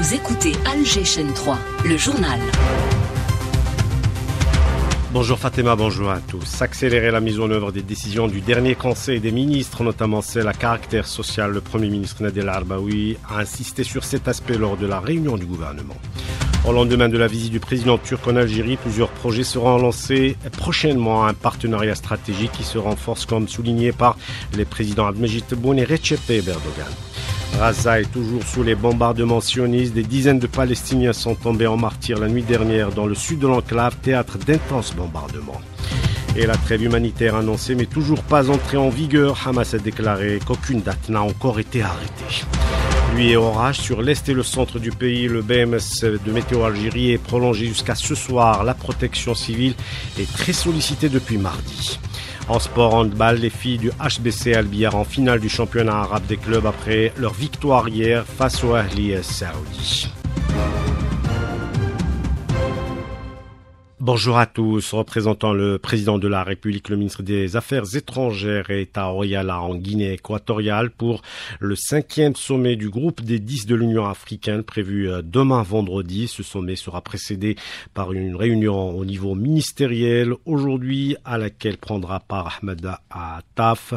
Vous écoutez Alger Chaîne 3, le journal. Bonjour Fatima, bonjour à tous. Accélérer la mise en œuvre des décisions du dernier Conseil des ministres, notamment celle à caractère social. Le Premier ministre Nadel Arbaoui a insisté sur cet aspect lors de la réunion du gouvernement. Au lendemain de la visite du président turc en Algérie, plusieurs projets seront lancés prochainement. Un partenariat stratégique qui se renforce, comme souligné par les présidents Abdelmajid Tebboune et Recep Tayyip Erdogan. Gaza est toujours sous les bombardements sionistes. Des dizaines de Palestiniens sont tombés en martyrs la nuit dernière dans le sud de l'enclave, théâtre d'intenses bombardements. Et la trêve humanitaire annoncée mais toujours pas entrée en vigueur. Hamas a déclaré qu'aucune date n'a encore été arrêtée. Pluie et orage sur l'est et le centre du pays. Le BMS de Météo Algérie est prolongé jusqu'à ce soir. La protection civile est très sollicitée depuis mardi. En sport handball, les filles du HBC Albiar en finale du championnat arabe des clubs après leur victoire hier face au Ahli Saoudi. Bonjour à tous. Représentant le président de la République, le ministre des Affaires étrangères est à Oyala en Guinée équatoriale pour le 5e sommet du groupe des 10 de l'Union africaine prévu demain vendredi. Ce sommet sera précédé par une réunion au niveau ministériel aujourd'hui à laquelle prendra part Ahmed Attaf.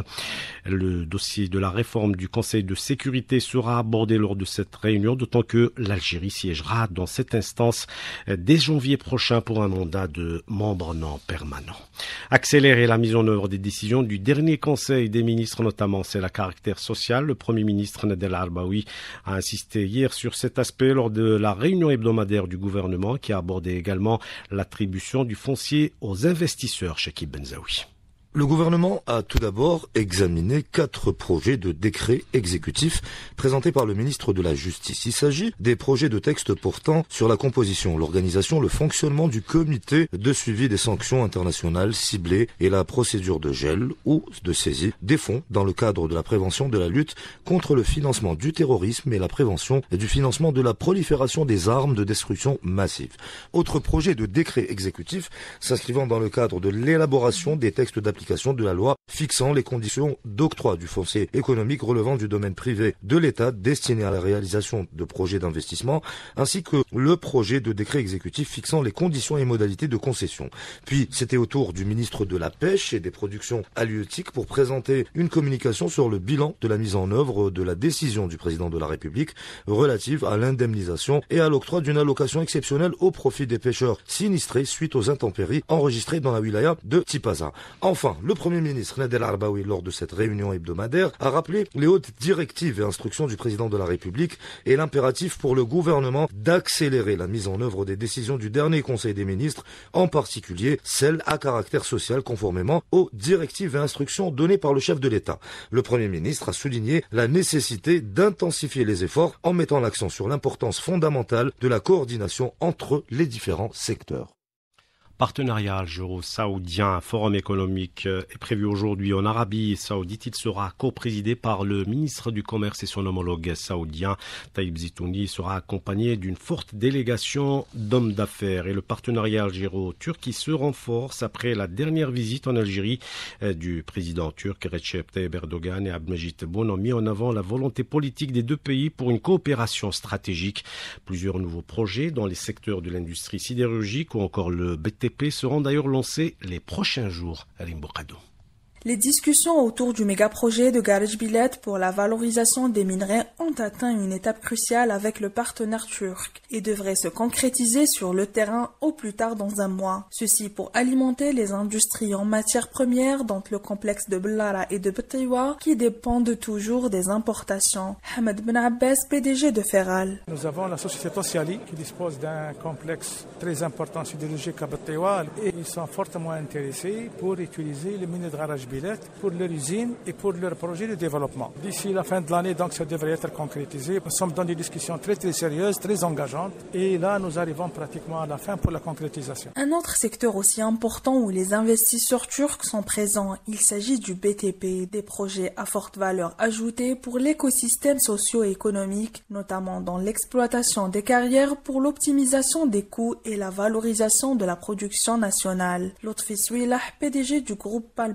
Le dossier de la réforme du Conseil de sécurité sera abordé lors de cette réunion, d'autant que l'Algérie siégera dans cette instance dès janvier prochain pour un mandat de membres non permanents. Accélérer la mise en œuvre des décisions du dernier Conseil des ministres, notamment celle à caractère social. Le Premier ministre Nadel Arbaoui a insisté hier sur cet aspect lors de la réunion hebdomadaire du gouvernement qui a abordé également l'attribution du foncier aux investisseurs. Chekib Benzaoui. Le gouvernement a tout d'abord examiné 4 projets de décrets exécutifs présentés par le ministre de la Justice. Il s'agit des projets de texte portant sur la composition, l'organisation, le fonctionnement du comité de suivi des sanctions internationales ciblées et la procédure de gel ou de saisie des fonds dans le cadre de la prévention de la lutte contre le financement du terrorisme et la prévention du financement de la prolifération des armes de destruction massive. Autre projet de décret exécutif s'inscrivant dans le cadre de l'élaboration des textes d'application de la loi fixant les conditions d'octroi du foncier économique relevant du domaine privé de l'État destiné à la réalisation de projets d'investissement, ainsi que le projet de décret exécutif fixant les conditions et modalités de concession. Puis, c'était au tour du ministre de la Pêche et des Productions halieutiques pour présenter une communication sur le bilan de la mise en œuvre de la décision du président de la République relative à l'indemnisation et à l'octroi d'une allocation exceptionnelle au profit des pêcheurs sinistrés suite aux intempéries enregistrées dans la wilaya de Tipaza. Enfin, le Premier ministre Nadel Arbaoui, lors de cette réunion hebdomadaire, a rappelé les hautes directives et instructions du président de la République et l'impératif pour le gouvernement d'accélérer la mise en œuvre des décisions du dernier Conseil des ministres, en particulier celles à caractère social conformément aux directives et instructions données par le chef de l'État. Le Premier ministre a souligné la nécessité d'intensifier les efforts en mettant l'accent sur l'importance fondamentale de la coordination entre les différents secteurs. Partenariat algéro-saoudien, un forum économique est prévu aujourd'hui en Arabie saoudite. Il sera co-présidé par le ministre du Commerce et son homologue saoudien, Taïb Zitouni. Il sera accompagné d'une forte délégation d'hommes d'affaires. Et le partenariat algéro-turc qui se renforce après la dernière visite en Algérie du président turc Recep Tayyip Erdogan et Abdelmajid Tebboune ont mis en avant la volonté politique des deux pays pour une coopération stratégique. Plusieurs nouveaux projets dans les secteurs de l'industrie sidérurgique ou encore le BTP seront d'ailleurs lancés les prochains jours. Rimbokado. Les discussions autour du méga-projet de Garage Bilet pour la valorisation des minerais ont atteint une étape cruciale avec le partenaire turc et devraient se concrétiser sur le terrain au plus tard dans un mois. Ceci pour alimenter les industries en matières premières dont le complexe de Blara et de Betiwa qui dépendent toujours des importations. Hamed Ben Abbas, PDG de Ferral. Nous avons la société Tosiali qui dispose d'un complexe très important sidérurgique à Betiwa et ils sont fortement intéressés pour utiliser les mines de Garage pour leur usine et pour leur projet de développement. D'ici la fin de l'année, donc, ça devrait être concrétisé. Nous sommes dans des discussions très très sérieuses, très engageantes. Et là, nous arrivons pratiquement à la fin pour la concrétisation. Un autre secteur aussi important où les investisseurs turcs sont présents, il s'agit du BTP, des projets à forte valeur ajoutée pour l'écosystème socio-économique, notamment dans l'exploitation des carrières pour l'optimisation des coûts et la valorisation de la production nationale. Lotfi Souilah, PDG du groupe Palmari.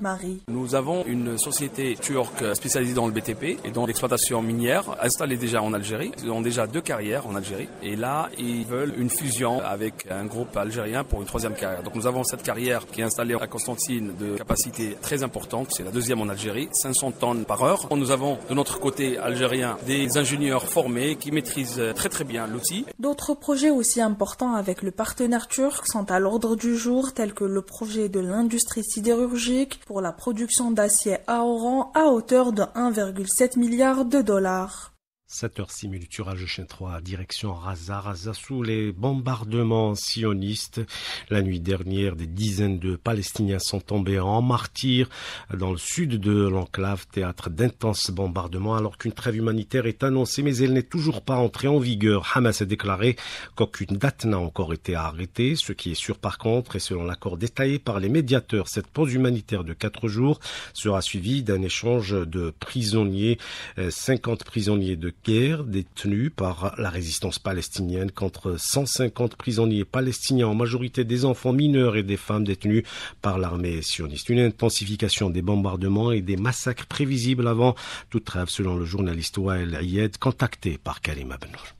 Nous avons une société turque spécialisée dans le BTP et dans l'exploitation minière, installée déjà en Algérie. Ils ont déjà 2 carrières en Algérie. Et là, ils veulent une fusion avec un groupe algérien pour une 3e carrière. Donc nous avons cette carrière qui est installée à Constantine de capacité très importante. C'est la 2e en Algérie, 500 tonnes par heure. Nous avons de notre côté algérien des ingénieurs formés qui maîtrisent très très bien l'outil. D'autres projets aussi importants avec le partenaire turc sont à l'ordre du jour, tels que le projet de l'industrie sidérurgique pour la production d'acier à Oran à hauteur de 1,7 milliard de dollars. 7h06 minutes sur Algéchin 3, direction Raza sous les bombardements sionistes. La nuit dernière, des dizaines de Palestiniens sont tombés en martyrs dans le sud de l'enclave, théâtre d'intenses bombardements, alors qu'une trêve humanitaire est annoncée, mais elle n'est toujours pas entrée en vigueur. Hamas a déclaré qu'aucune date n'a encore été arrêtée. Ce qui est sûr par contre, et selon l'accord détaillé par les médiateurs, cette pause humanitaire de 4 jours sera suivie d'un échange de prisonniers, 50 prisonniers de guerre détenus par la résistance palestinienne contre 150 prisonniers palestiniens, en majorité des enfants mineurs et des femmes détenus par l'armée sioniste. Une intensification des bombardements et des massacres prévisibles avant toute trêve, selon le journaliste Wael Ayed, contacté par Karim Abnour.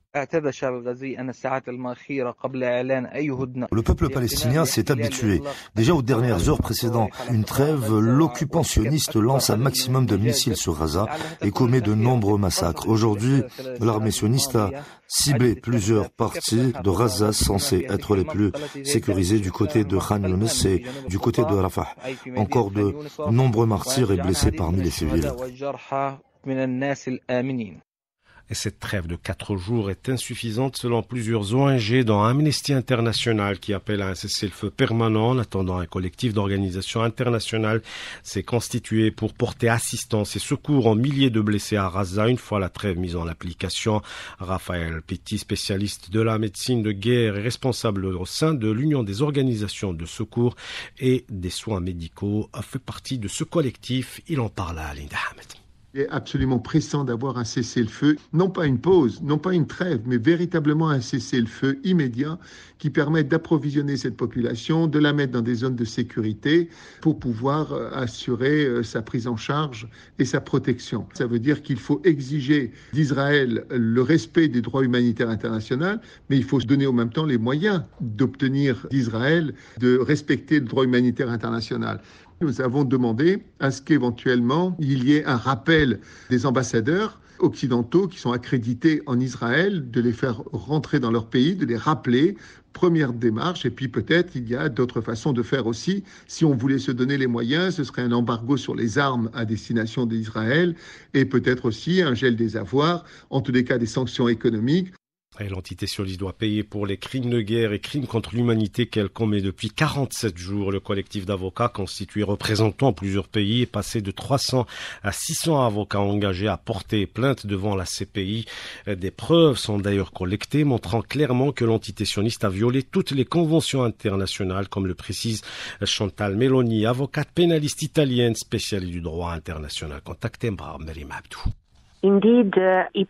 Le peuple palestinien s'est habitué. Déjà aux dernières heures précédant une trêve, l'occupant sioniste lance un maximum de missiles sur Gaza et commet de nombreux massacres. Aujourd'hui, l'armée sioniste a ciblé plusieurs parties de Gaza censées être les plus sécurisées du côté de Khan Younis et du côté de Rafah. Encore de nombreux martyrs et blessés parmi les civils. Et cette trêve de 4 jours est insuffisante selon plusieurs ONG, dont Amnesty International, qui appelle à un cessez-le-feu permanent. En attendant, un collectif d'organisations internationales s'est constitué pour porter assistance et secours aux milliers de blessés à Gaza une fois la trêve mise en application. Raphaël Petit, spécialiste de la médecine de guerre et responsable au sein de l'Union des organisations de secours et des soins médicaux, a fait partie de ce collectif. Il en parle à Linda Hamed. Il est absolument pressant d'avoir un cessez-le-feu, non pas une pause, non pas une trêve, mais véritablement un cessez-le-feu immédiat qui permette d'approvisionner cette population, de la mettre dans des zones de sécurité pour pouvoir assurer sa prise en charge et sa protection. Ça veut dire qu'il faut exiger d'Israël le respect des droits humanitaires internationaux, mais il faut se donner en même temps les moyens d'obtenir d'Israël de respecter le droit humanitaire international. Nous avons demandé à ce qu'éventuellement il y ait un rappel des ambassadeurs occidentaux qui sont accrédités en Israël, de les faire rentrer dans leur pays, de les rappeler. Première démarche, et puis peut-être il y a d'autres façons de faire aussi. Si on voulait se donner les moyens, ce serait un embargo sur les armes à destination d'Israël et peut-être aussi un gel des avoirs, en tous les cas des sanctions économiques. Et l'entité sioniste doit payer pour les crimes de guerre et crimes contre l'humanité qu'elle commet depuis 47 jours. Le collectif d'avocats constitué représentant plusieurs pays est passé de 300 à 600 avocats engagés à porter plainte devant la CPI. Des preuves sont d'ailleurs collectées montrant clairement que l'entité sioniste a violé toutes les conventions internationales, comme le précise Chantal Meloni, avocate pénaliste italienne spécialiste du droit international, contactée par Merim Abdou. Il est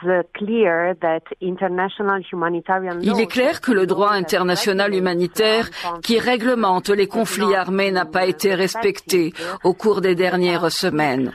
clair que le droit international humanitaire qui réglemente les conflits armés n'a pas été respecté au cours des dernières semaines.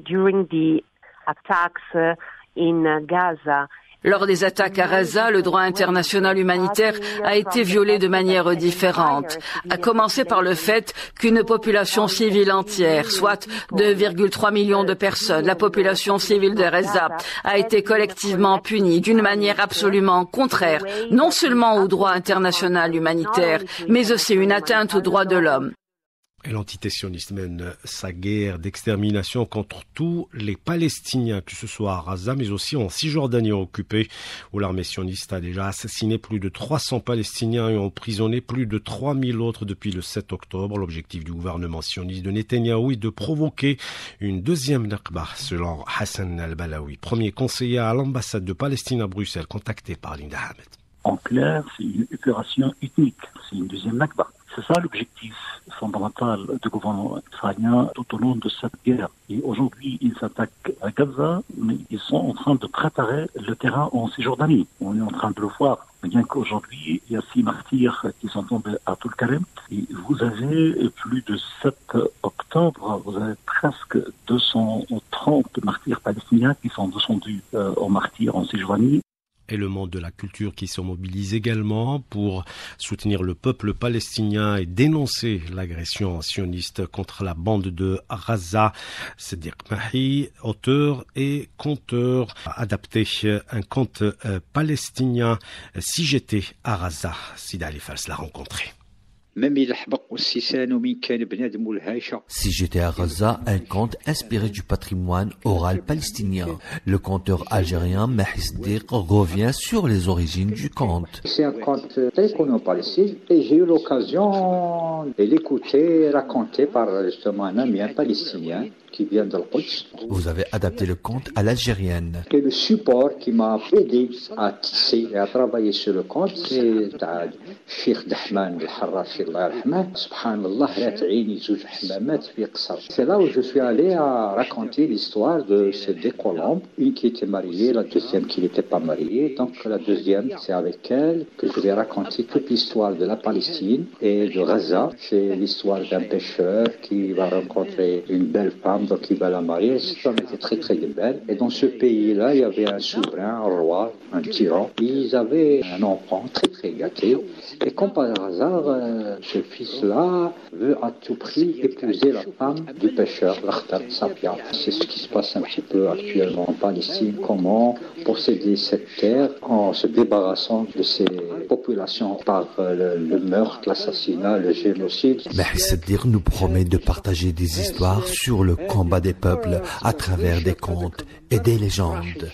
Lors des attaques à Gaza, le droit international humanitaire a été violé de manière différente, à commencer par le fait qu'une population civile entière, soit 2,3 millions de personnes, la population civile de Gaza, a été collectivement punie d'une manière absolument contraire, non seulement au droit international humanitaire, mais aussi une atteinte aux droits de l'homme. Et l'entité sioniste mène sa guerre d'extermination contre tous les Palestiniens, que ce soit à Gaza, mais aussi en Cisjordanie occupée, où l'armée sioniste a déjà assassiné plus de 300 Palestiniens et emprisonné plus de 3000 autres depuis le 7 octobre. L'objectif du gouvernement sioniste de Netanyahou est de provoquer une deuxième Nakba, selon Hassan al-Balawi, premier conseiller à l'ambassade de Palestine à Bruxelles, contacté par Linda Hamed. En clair, c'est une opération ethnique, c'est une deuxième Nakba. C'est ça l'objectif fondamental du gouvernement israélien tout au long de cette guerre. Et aujourd'hui, ils s'attaquent à Gaza, mais ils sont en train de préparer le terrain en Cisjordanie. On est en train de le voir. Bien qu'aujourd'hui, il y a 6 martyrs qui sont tombés à Toul-Karem. Et vous avez plus de 7 octobre, vous avez presque 230 martyrs palestiniens qui sont descendus aux martyrs en Cisjordanie. Et le monde de la culture qui se mobilise également pour soutenir le peuple palestinien et dénoncer l'agression sioniste contre la bande de Gaza. Sadiq Mahi, auteur et conteur, a adapté un conte palestinien, Si j'étais à Gaza. Sida Ali Fals l'a rencontré. Si j'étais à Gaza, un conte inspiré du patrimoine oral palestinien. Le conteur algérien Mahi Saddiq revient sur les origines du conte. C'est un conte très connu en Palestine et j'ai eu l'occasion de l'écouter raconté par justement un ami palestinien qui vient d'Al-Quds. Vous avez adapté le conte à l'algérienne. Et le support qui m'a aidé à tisser et à travailler sur le conte, c'est Cheikh Dahman al-Harrafi, subhanallah, c'est là où je suis allé à raconter l'histoire de ces 2 colombes, une qui était mariée, la deuxième qui n'était pas mariée. Donc la deuxième, c'est avec elle que je vais raconter toute l'histoire de la Palestine et de Gaza. C'est l'histoire d'un pêcheur qui va rencontrer une belle femme, donc il va la marier. Cette femme était très très belle. Et dans ce pays-là, il y avait un souverain, un roi, un tyran. Ils avaient un enfant très très gâté. Et comme par hasard, ce fils-là veut à tout prix épouser la femme du pêcheur, l'Akhtar Safia. C'est ce qui se passe un petit peu actuellement en Palestine. Comment posséder cette terre en se débarrassant de ces populations par le meurtre, l'assassinat, le génocide. Mahi Saddiq nous promet de partager des histoires sur le combat des peuples à travers des contes et des légendes.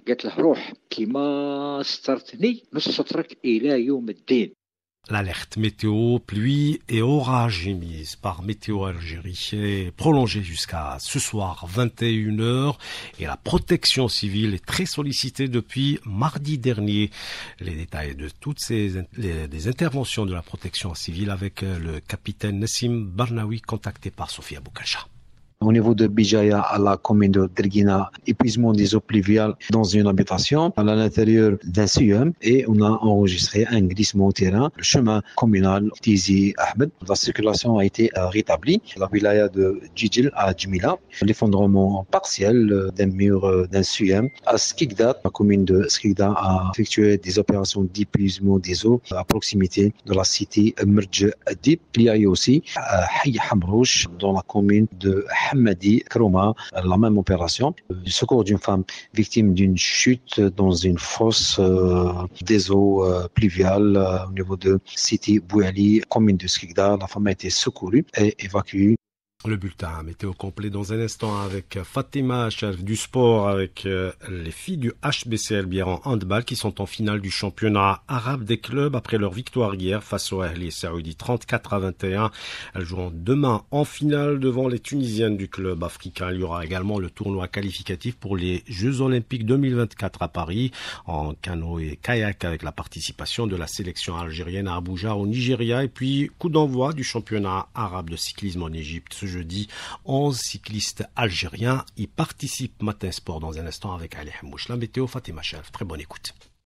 L'alerte météo, pluie et orage émise par Météo Algérie est prolongée jusqu'à ce soir 21h et la protection civile est très sollicitée depuis mardi dernier. Les détails de toutes des interventions de la protection civile avec le capitaine Nassim Barnaoui contacté par Sophia Boukacha. Au niveau de Bijaya, à la commune de Derguina, épuisement des eaux pluviales dans une habitation à l'intérieur d'un CIUM et on a enregistré un glissement au terrain. Le chemin communal Tizi Ahmed, la circulation a été rétablie. La wilaya de Djidjil à Djimila, l'effondrement partiel d'un mur d'un CIUM. À Skikda, la commune de Skikda a effectué des opérations d'épuisement des eaux à proximité de la cité Merdj Dib. Il y a eu aussi à Hay Hamrouch dans la commune de Hamadi Kroma, la même opération. Le secours d'une femme victime d'une chute dans une fosse des eaux pluviales au niveau de Cité Bouali, commune de Skikda. La femme a été secourue et évacuée. Le bulletin météo complet dans un instant avec Fatima, chef du sport, avec les filles du HBCL Biarran Handball qui sont en finale du championnat arabe des clubs après leur victoire hier face au Ahli Saoudi 34-21. Elles joueront demain en finale devant les Tunisiennes du club africain. Il y aura également le tournoi qualificatif pour les Jeux Olympiques 2024 à Paris en canot et kayak avec la participation de la sélection algérienne à Abuja au Nigeria et puis coup d'envoi du championnat arabe de cyclisme en Égypte. Ce jeudi, 11 cyclistes algériens y participent. Matin Sport dans un instant avec Ali Hamouch. La météo, Fatima Chef. Très bonne écoute.